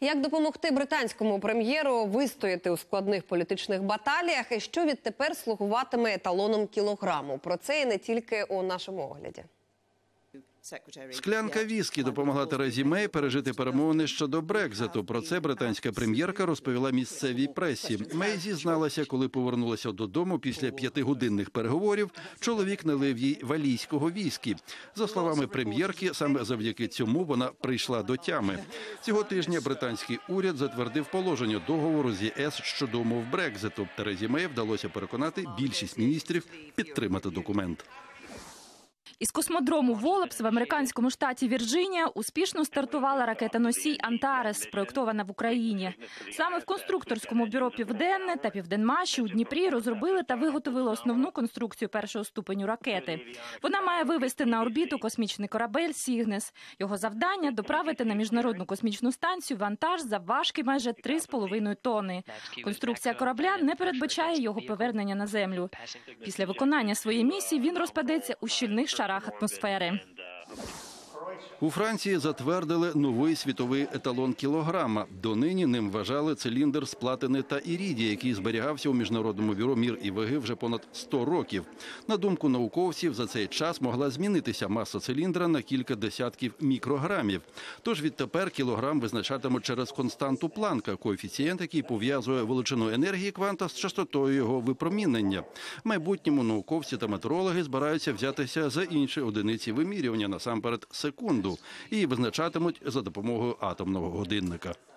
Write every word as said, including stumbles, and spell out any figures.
Як допомогти британському прем'єру вистояти у складних політичних баталіях і що відтепер слугуватиме еталоном кілограму? Про це і не тільки у нашому огляді. Склянка віскі допомогла Терезі Мей пережити перемовини щодо Брекзиту. Про це британська прем'єрка розповіла місцевій пресі. Мей зізналася, коли повернулася додому після п'ятигодинних переговорів, чоловік налив їй валійського віскі. За словами прем'єрки, саме завдяки цьому вона прийшла до тями. Цього тижня британський уряд затвердив положення договору з ЄС щодо умов Брекзиту. Терезі Мей вдалося переконати більшість міністрів підтримати документ. Із космодрому Волопс в американському штаті Вірджинія успішно стартувала ракета-носій «Антарес», спроєктована в Україні. Саме в конструкторському бюро «Південне» та «Південмаші» у Дніпрі розробили та виготовили основну конструкцію першого ступеню ракети. Вона має вивести на орбіту космічний корабель «Сігнес». Його завдання – доправити на Міжнародну космічну станцію вантаж завважки майже три з половиною тонни. Конструкція корабля не передбачає його повернення на Землю. Після виконання своєї місії він розпадеться у щільних шарах атмосфери. У Франції затвердили новий світовий еталон кілограма. Донині ним вважали циліндр з платини та іридія, який зберігався у Міжнародному бюро мір і ваги вже понад сто років. На думку науковців, за цей час могла змінитися маса циліндра на кілька десятків мікрограмів. Тож відтепер кілограм визначатимуть через константу Планка, коефіцієнт, який пов'язує величину енергії кванта з частотою його випромінення. В майбутньому науковці та метеорологи збираються взятися за інші одиниці вимірювання, насамперед секунду. Її визначатимуть за допомогою атомного годинника.